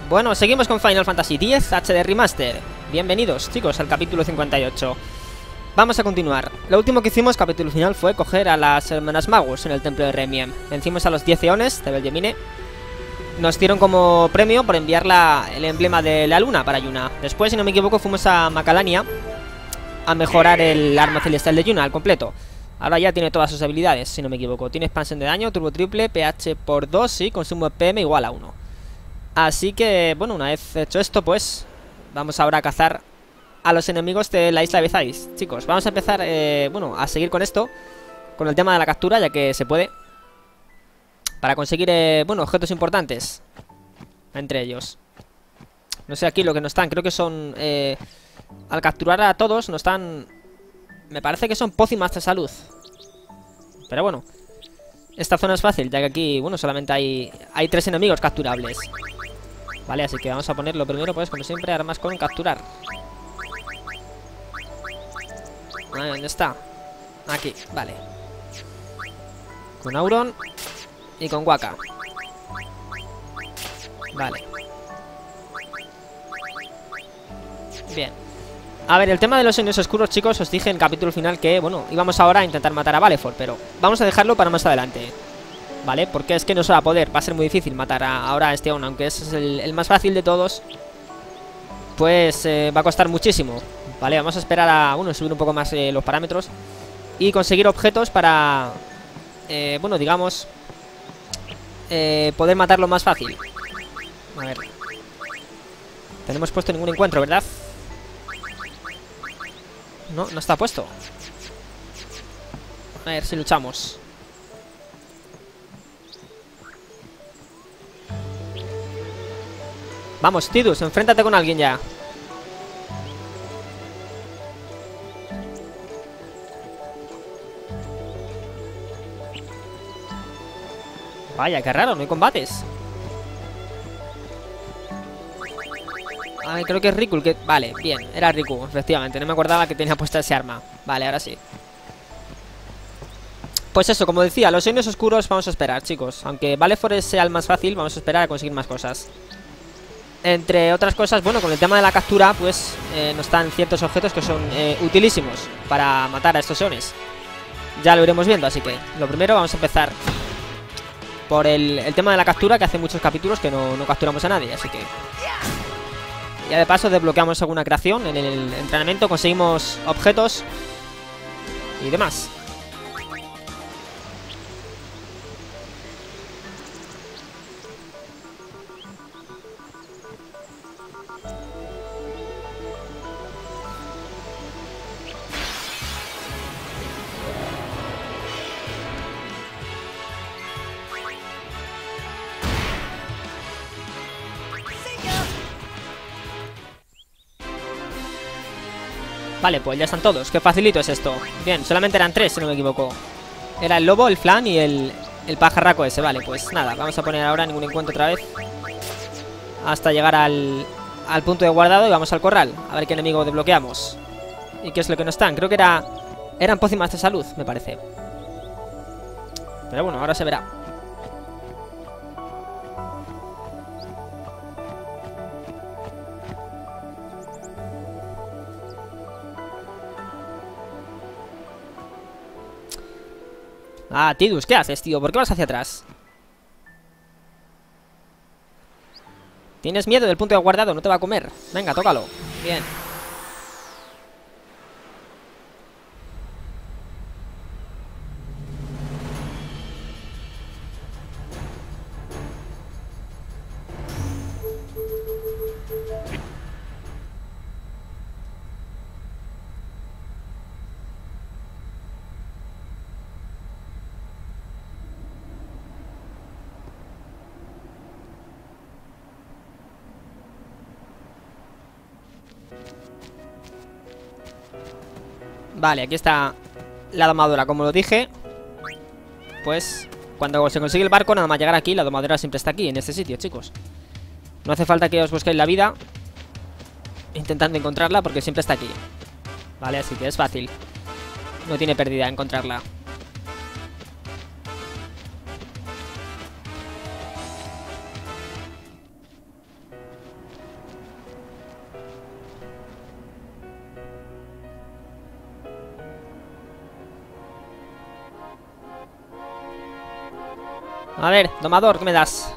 Bueno, seguimos con Final Fantasy X HD Remaster. Bienvenidos, chicos, al capítulo 58. Vamos a continuar. Lo último que hicimos, capítulo final, fue coger a las hermanas Magus en el templo de Remien. Vencimos a los 10 eones de Belgemine. Nos dieron como premio por enviar el emblema de la luna para Yuna. Después, si no me equivoco, fuimos a Macalania a mejorar el arma celestial de Yuna al completo. Ahora ya tiene todas sus habilidades, si no me equivoco. Tiene expansión de daño, turbo triple, pH por 2 y consumo de PM igual a 1. Así que, bueno, una vez hecho esto, pues vamos ahora a cazar a los enemigos de la isla de Bezais. Chicos, vamos a empezar, bueno, a seguir con esto, con el tema de la captura, ya que se puede, para conseguir, bueno, objetos importantes. Entre ellos, no sé aquí lo que nos están, creo que son, al capturar a todos nos están, me parece que son pócimas de salud. Pero bueno, esta zona es fácil, ya que aquí, bueno, solamente hay 3 enemigos capturables. Vale, así que vamos a ponerlo primero, pues, como siempre, armas con capturar. ¿Dónde está? Aquí, vale. Con Auron y con Waka. Vale. Bien. A ver, el tema de los sueños oscuros, chicos, os dije en el capítulo final que, bueno, íbamos ahora a intentar matar a Valefor, pero vamos a dejarlo para más adelante, ¿vale? Porque es que no se va a poder, va a ser muy difícil matar ahora a este Aun, aunque es el más fácil de todos. Pues va a costar muchísimo, ¿vale? Vamos a esperar a, bueno, subir un poco más los parámetros y conseguir objetos para, bueno, digamos, poder matarlo más fácil. A ver. Tenemos puesto ningún encuentro, ¿verdad? No, no está puesto. A ver si luchamos. Vamos, Tidus, enfréntate con alguien ya. Vaya, qué raro, no hay combates. A ver, creo que es Riku el que... Vale, bien, era Riku, efectivamente. No me acordaba que tenía puesta ese arma. Vale, ahora sí. Pues eso, como decía, los sueños oscuros vamos a esperar, chicos. Aunque Valefor sea el más fácil, vamos a esperar a conseguir más cosas. Entre otras cosas, bueno, con el tema de la captura, pues nos dan ciertos objetos que son utilísimos para matar a estos eones. Ya lo iremos viendo, así que lo primero vamos a empezar por el tema de la captura, que hace muchos capítulos que no capturamos a nadie, así que... Ya de paso desbloqueamos alguna creación en el entrenamiento, conseguimos objetos y demás. Vale, pues ya están todos. Qué facilito es esto. Bien, solamente eran 3, si no me equivoco. Era el lobo, el flan y el pajarraco ese. Vale, pues nada, vamos a poner ahora ningún encuentro otra vez hasta llegar al punto de guardado y vamos al corral. A ver qué enemigo desbloqueamos y qué es lo que nos están. Creo que eran pócimas de salud, me parece. Pero bueno, ahora se verá. Ah, Tidus, ¿qué haces, tío? ¿Por qué vas hacia atrás? ¿Tienes miedo del punto de guardado? No te va a comer. Venga, tócalo. Bien. Vale, aquí está la domadora, como lo dije. Pues cuando se consigue el barco, nada más llegar aquí, la domadora siempre está aquí, en este sitio, chicos. No hace falta que os busquéis la vida intentando encontrarla, porque siempre está aquí. Vale, así que es fácil. No tiene pérdida encontrarla. A ver, domador, ¿qué me das?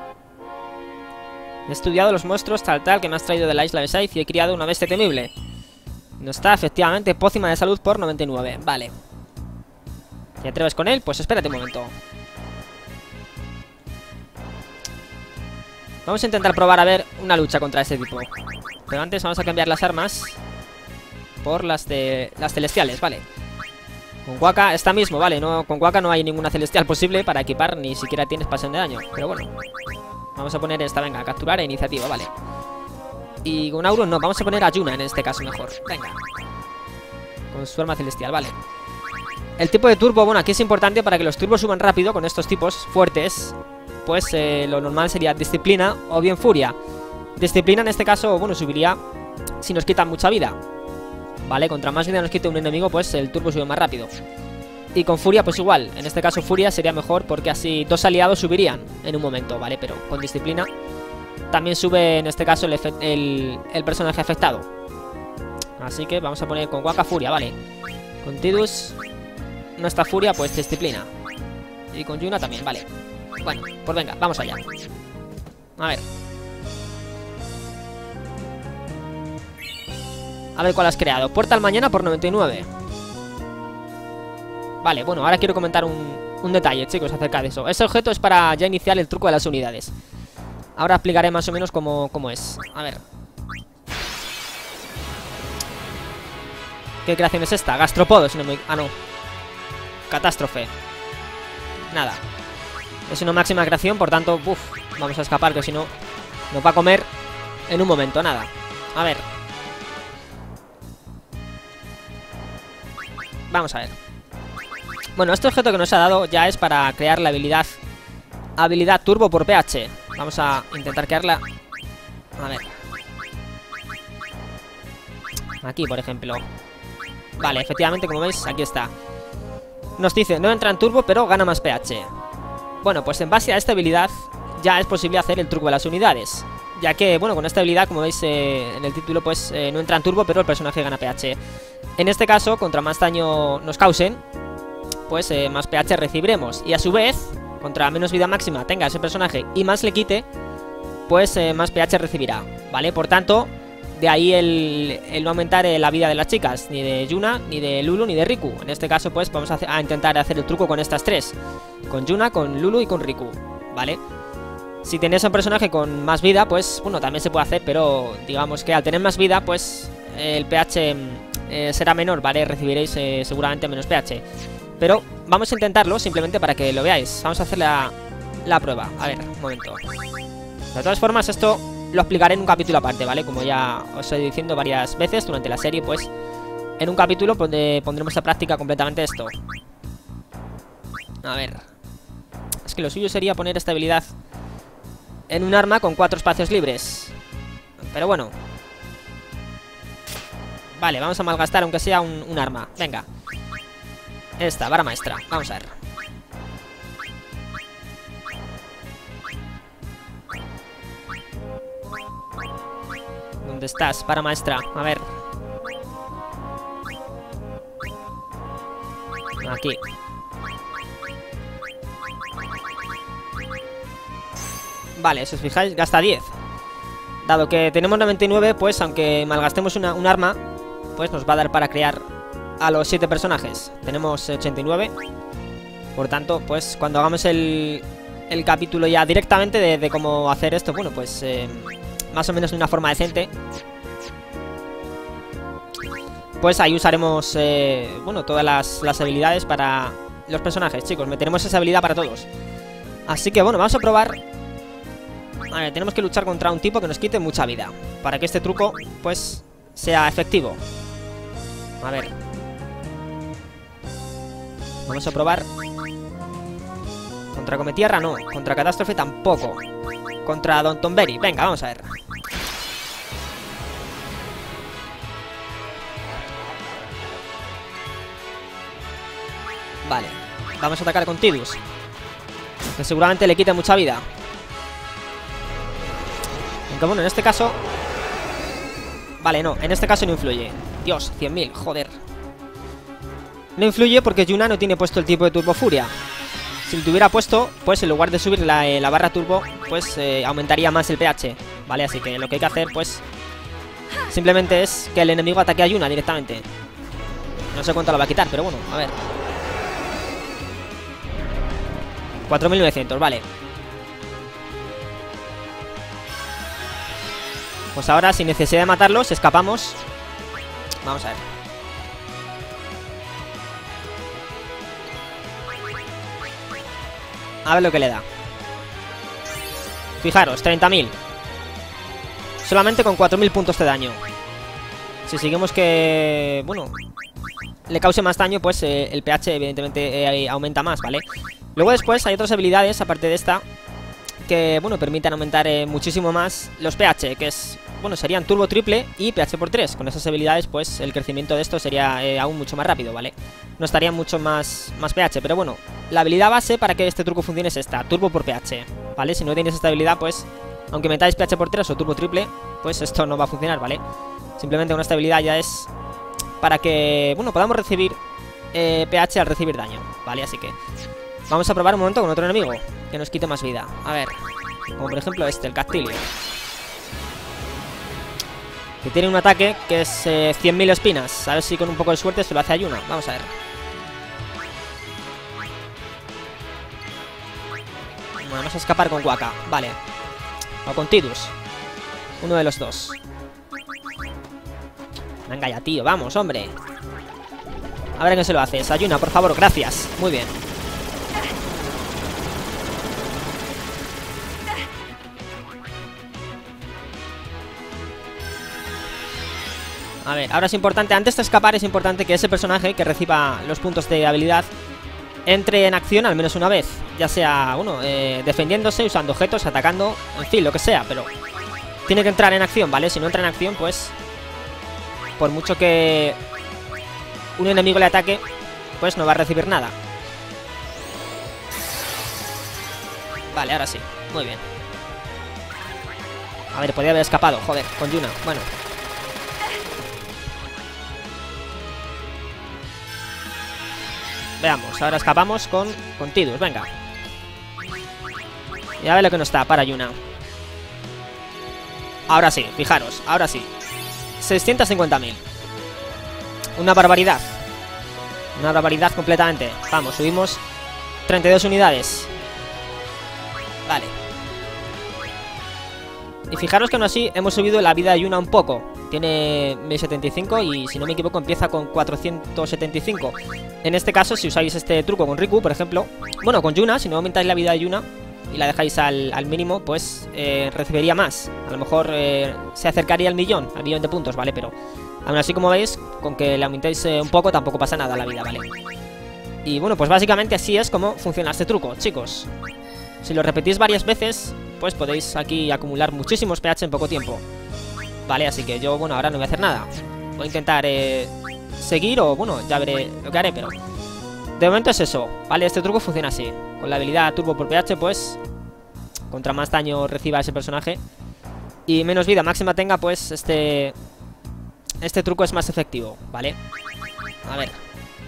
He estudiado los monstruos tal que me has traído de la isla de Scythe y he criado una bestia temible. No está, efectivamente, pócima de salud por 99. Vale. ¿Te atreves con él? Pues espérate un momento. Vamos a intentar probar a ver una lucha contra este tipo. Pero antes vamos a cambiar las armas por las de las celestiales, vale. Con Waka, esta mismo, vale, no, con Waka no hay ninguna celestial posible para equipar, ni siquiera tiene expansión de daño. Pero bueno, vamos a poner esta, venga, capturar e iniciativa, vale. Y con Auron no, vamos a poner a Yuna en este caso mejor, venga. Con su arma celestial, vale. El tipo de turbo, bueno, aquí es importante para que los turbos suban rápido con estos tipos fuertes. Pues lo normal sería disciplina o bien furia. Disciplina en este caso, bueno, subiría si nos quitan mucha vida. Vale, contra más vida nos quite un enemigo, pues el turbo sube más rápido. Y con furia pues igual, en este caso furia sería mejor porque así dos aliados subirían en un momento, ¿vale? Pero con disciplina también sube en este caso el personaje afectado. Así que vamos a poner con Waka furia, vale. Con Tidus no está furia, pues disciplina. Y con Yuna también, vale. Bueno, pues venga, vamos allá. A ver. A ver cuál has creado. Puerta al mañana por 99. Vale, bueno, ahora quiero comentar un detalle, chicos, acerca de eso. Ese objeto es para ya iniciar el truco de las unidades. Ahora explicaré más o menos cómo es. A ver. ¿Qué creación es esta? Gastropodo, si no me... Ah, no. Catástrofe. Nada. Es una máxima creación, por tanto, vamos a escapar, que si no nos va a comer en un momento, nada. A ver. Vamos a ver. Bueno, este objeto que nos ha dado ya es para crear la habilidad turbo por pH. Vamos a intentar crearla. A ver. Aquí, por ejemplo. Vale, efectivamente, como veis, aquí está. Nos dice, no entra en turbo, pero gana más pH. Bueno, pues en base a esta habilidad ya es posible hacer el truco de las unidades. Ya que, bueno, con esta habilidad, como veis en el título, pues no entra en turbo, pero el personaje gana pH. En este caso, contra más daño nos causen, pues más pH recibiremos. Y a su vez, contra menos vida máxima tenga ese personaje y más le quite, pues más pH recibirá, ¿vale? Por tanto, de ahí el no aumentar la vida de las chicas, ni de Yuna, ni de Lulu, ni de Riku. En este caso, pues vamos a intentar hacer el truco con estas tres. Con Yuna, con Lulu y con Riku, ¿vale? Si tenéis un personaje con más vida, pues bueno, también se puede hacer, pero digamos que al tener más vida, pues el pH será menor, ¿vale? Recibiréis seguramente menos pH. Pero vamos a intentarlo simplemente para que lo veáis. Vamos a hacer la prueba. A ver, un momento. De todas formas, esto lo explicaré en un capítulo aparte, ¿vale? Como ya os he diciendo varias veces durante la serie, pues en un capítulo donde pondremos a práctica completamente esto. A ver. Es que lo suyo sería poner esta habilidad en un arma con 4 espacios libres. Pero bueno. Vale, vamos a malgastar aunque sea un arma. Venga. Esta, vara maestra. Vamos a ver. ¿Dónde estás, vara maestra? A ver. Aquí. Vale, si os fijáis, gasta 10. Dado que tenemos 99, pues aunque malgastemos un arma, pues nos va a dar para crear a los 7 personajes. Tenemos 89. Por tanto, pues cuando hagamos el capítulo ya directamente de cómo hacer esto, bueno, pues más o menos de una forma decente, pues ahí usaremos, bueno, todas las habilidades para los personajes, chicos. Meteremos esa habilidad para todos. Así que bueno, vamos a probar. A ver, tenemos que luchar contra un tipo que nos quite mucha vida para que este truco, pues, sea efectivo. A ver. Vamos a probar. Contra Cometierra no. Contra Catástrofe tampoco. Contra Don Tomberry. Venga, vamos a ver. Vale. Vamos a atacar con Tidus, que seguramente le quite mucha vida. Aunque bueno, en este caso... Vale, no, en este caso no influye. Dios, 100.000, joder. No influye porque Yuna no tiene puesto el tipo de Turbo Furia. Si lo tuviera puesto, pues en lugar de subir la barra turbo, pues aumentaría más el pH, ¿vale? Así que lo que hay que hacer, pues, simplemente es que el enemigo ataque a Yuna directamente. No sé cuánto lo va a quitar, pero bueno, a ver. 4900, vale. Pues ahora, sin necesidad de matarlos, escapamos. Vamos a ver. A ver lo que le da. Fijaros, 30.000. Solamente con 4.000 puntos de daño. Si seguimos que... bueno, le cause más daño, pues el pH evidentemente aumenta más, ¿vale? Luego después hay otras habilidades, aparte de esta, que, bueno, permiten aumentar muchísimo más los pH, que es... bueno, serían turbo triple y pH por 3. Con esas habilidades, pues, el crecimiento de esto sería aún mucho más rápido, ¿vale? No estaría mucho más pH, pero bueno, la habilidad base para que este truco funcione es esta, turbo por pH, ¿vale? Si no tienes esta habilidad, pues, aunque metáis pH por 3 o turbo triple, pues esto no va a funcionar, ¿vale? Simplemente con esta habilidad ya es para que, bueno, podamos recibir pH al recibir daño, ¿vale? Así que vamos a probar un momento con otro enemigo que nos quite más vida. A ver, como por ejemplo este, el Cactilio, que tiene un ataque que es 100.000 espinas. A ver si con un poco de suerte se lo hace a Yuna. Vamos a ver. Bueno, vamos a escapar con Waka, vale. O con Tidus. Uno de los dos. Venga ya, tío, vamos, hombre. A ver a quién se lo haces. A Yuna, por favor, gracias. Muy bien. A ver, ahora es importante, antes de escapar es importante que ese personaje que reciba los puntos de habilidad entre en acción al menos una vez. Ya sea, bueno, defendiéndose, usando objetos, atacando, en fin, lo que sea, pero tiene que entrar en acción, ¿vale? Si no entra en acción, pues, por mucho que un enemigo le ataque, pues no va a recibir nada. Vale, ahora sí, muy bien. A ver, podría haber escapado, joder, con Yuna, bueno. Veamos, ahora escapamos con Tidus, venga. Y a ver lo que nos da para Yuna. Ahora sí, fijaros, ahora sí. 650.000. Una barbaridad. Una barbaridad completamente. Vamos, subimos 32 unidades. Vale. Y fijaros que aún así hemos subido la vida de Yuna un poco. Tiene 1075 y si no me equivoco empieza con 475. En este caso, si usáis este truco con Riku, por ejemplo, bueno, con Yuna, si no aumentáis la vida de Yuna y la dejáis al mínimo, pues recibiría más. A lo mejor se acercaría al millón de puntos, ¿vale? Pero aún así, como veis, con que le aumentéis un poco tampoco pasa nada la vida, ¿vale? Y bueno, pues básicamente así es como funciona este truco, chicos. Si lo repetís varias veces, pues podéis aquí acumular muchísimos pH en poco tiempo. Vale, así que yo, bueno, ahora no voy a hacer nada. Voy a intentar seguir o, bueno, ya veré lo que haré, pero de momento es eso, ¿vale? Este truco funciona así. Con la habilidad turbo por pH, pues, contra más daño reciba ese personaje y menos vida máxima tenga, pues, este truco es más efectivo, ¿vale? A ver.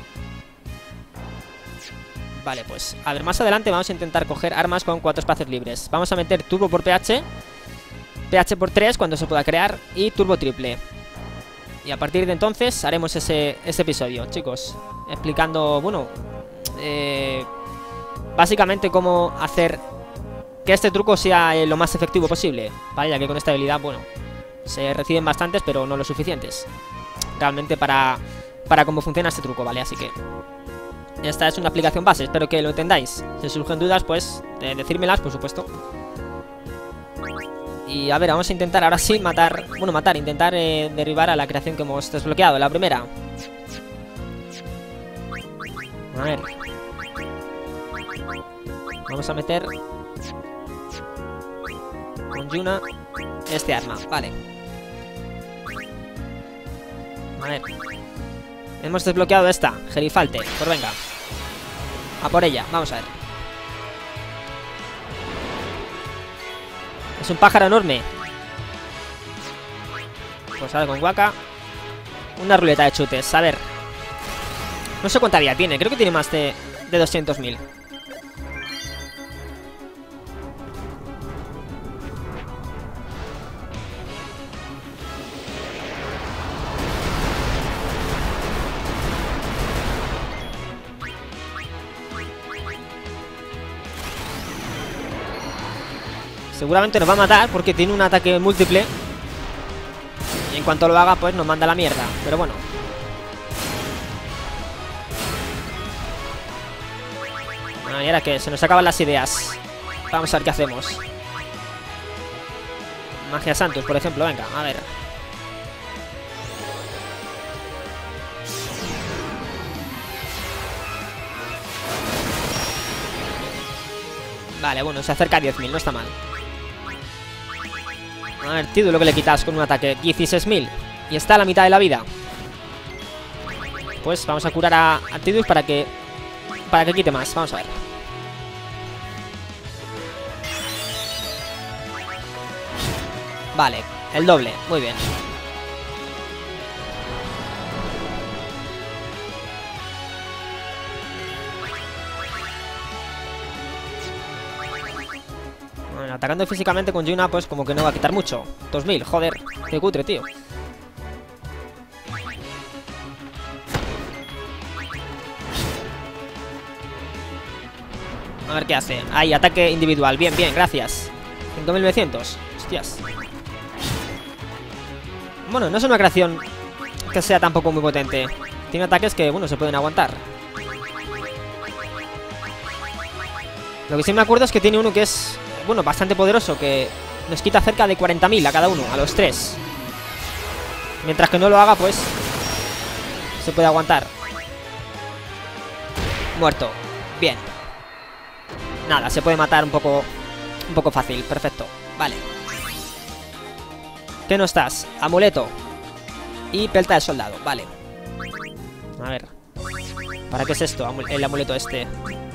Vale, pues, a ver, más adelante vamos a intentar coger armas con 4 espacios libres. Vamos a meter turbo por pH, pH por 3 cuando se pueda crear y turbo triple. Y a partir de entonces haremos ese episodio, chicos, explicando, bueno, básicamente cómo hacer que este truco sea lo más efectivo posible, ¿vale? Ya que con esta habilidad, bueno, se reciben bastantes, pero no lo suficientes realmente para cómo funciona este truco, ¿vale? Así que esta es una aplicación base, espero que lo entendáis. Si surgen dudas, pues decírmelas, por supuesto. Y a ver, vamos a intentar ahora sí intentar derribar a la creación que hemos desbloqueado, la primera. A ver. Vamos a meter con Yuna este arma, vale. A ver. Hemos desbloqueado esta, Gerifalte, pues venga. A por ella, vamos a ver. Es un pájaro enorme. Pues ahora con Waka. Una ruleta de chutes, a ver. No sé cuánta vida tiene, creo que tiene más de 200.000. Seguramente nos va a matar porque tiene un ataque múltiple. Y en cuanto lo haga, pues nos manda a la mierda. Pero bueno. Bueno, y ahora que se nos acaban las ideas. Vamos a ver qué hacemos. Magia Santos, por ejemplo, venga, a ver. Vale, bueno, se acerca a 10.000, no está mal. A ver, Tidus, lo que le quitas con un ataque, 16.000. Y está a la mitad de la vida. Pues vamos a curar a Tidus para que quite más, vamos a ver. Vale, el doble, muy bien. Bueno, atacando físicamente con Yuna, pues como que no va a quitar mucho. 2000, joder, qué cutre, tío. A ver qué hace. Ahí, ataque individual, bien, bien, gracias. 5900, hostias. Bueno, no es una creación que sea tampoco muy potente. Tiene ataques que, bueno, se pueden aguantar. Lo que sí me acuerdo es que tiene uno que es, bueno, bastante poderoso, que nos quita cerca de 40.000 a cada uno, a los 3. Mientras que no lo haga, pues se puede aguantar. Muerto. Bien. Nada, se puede matar un poco fácil, perfecto. Vale. ¿Qué no estás? Amuleto. Y pelta de soldado, vale. A ver. ¿Para qué es esto? El amuleto este.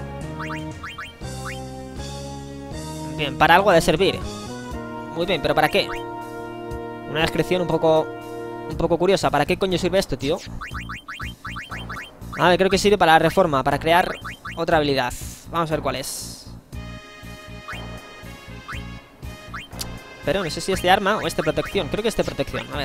Bien, para algo ha de servir. Muy bien, pero ¿para qué? Una descripción un poco curiosa. ¿Para qué coño sirve esto, tío? A ver, creo que sirve para la reforma, para crear otra habilidad. Vamos a ver cuál es. Pero no sé si este arma o este protección. Creo que este protección, a ver.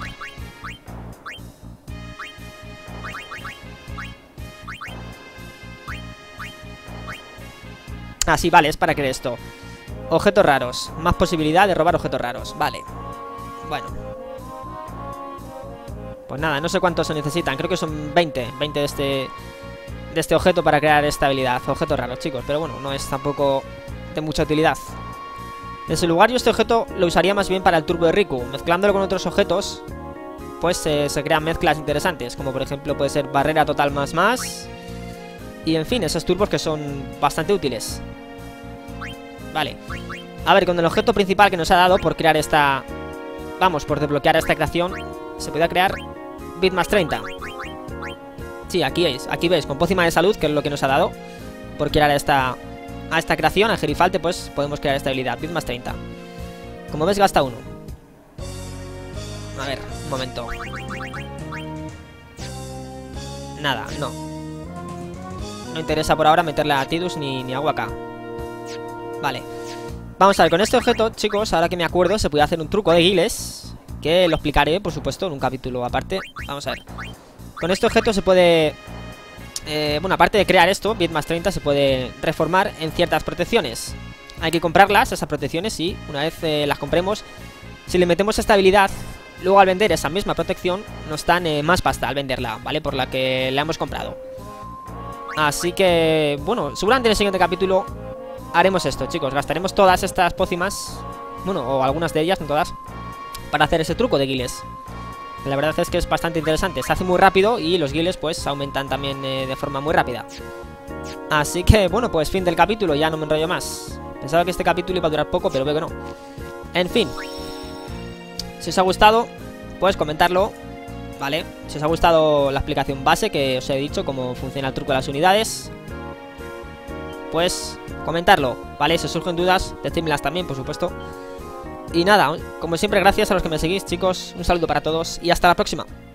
Ah, sí, vale, es para crear esto. Objetos raros. Más posibilidad de robar objetos raros. Vale. Bueno. Pues nada, no sé cuántos se necesitan. Creo que son 20. 20 de este objeto para crear esta habilidad. Objetos raros, chicos. Pero bueno, no es tampoco de mucha utilidad. En su lugar, yo este objeto lo usaría más bien para el turbo de Riku. Mezclándolo con otros objetos, pues se crean mezclas interesantes. Como por ejemplo puede ser barrera total más. Y en fin, esos turbos que son bastante útiles. Vale. A ver, con el objeto principal que nos ha dado por crear esta... Vamos, por desbloquear esta creación, se puede crear bit más 30. Sí, aquí veis, con pócima de salud, que es lo que nos ha dado por crear esta creación, al Gerifalte, pues podemos crear esta habilidad, bit más 30. Como ves, gasta 1. A ver, un momento. Nada, no. No interesa por ahora meterle a Tidus ni agua acá. Vale. Vamos a ver, con este objeto, chicos, ahora que me acuerdo, se puede hacer un truco de Giles, que lo explicaré, por supuesto, en un capítulo aparte. Vamos a ver. Con este objeto se puede... bueno, aparte de crear esto, bit más 30, se puede reformar en ciertas protecciones. Hay que comprarlas, esas protecciones, y una vez las compremos, si le metemos esta habilidad, luego al vender esa misma protección, nos dan más pasta al venderla, ¿vale? Por la que la hemos comprado. Así que, bueno, seguramente en el siguiente capítulo haremos esto, chicos. Gastaremos todas estas pócimas, bueno, o algunas de ellas, no todas, para hacer ese truco de Giles. La verdad es que es bastante interesante. Se hace muy rápido y los Giles pues aumentan también de forma muy rápida. Así que, bueno, pues fin del capítulo. Ya no me enrollo más. Pensaba que este capítulo iba a durar poco, pero veo que no. En fin. Si os ha gustado, pues comentarlo, ¿vale? Si os ha gustado la explicación base que os he dicho, cómo funciona el truco de las unidades, pues comentarlo, ¿vale? Si os surgen dudas, decídmelas también, por supuesto. Y nada, como siempre, gracias a los que me seguís, chicos. Un saludo para todos y hasta la próxima.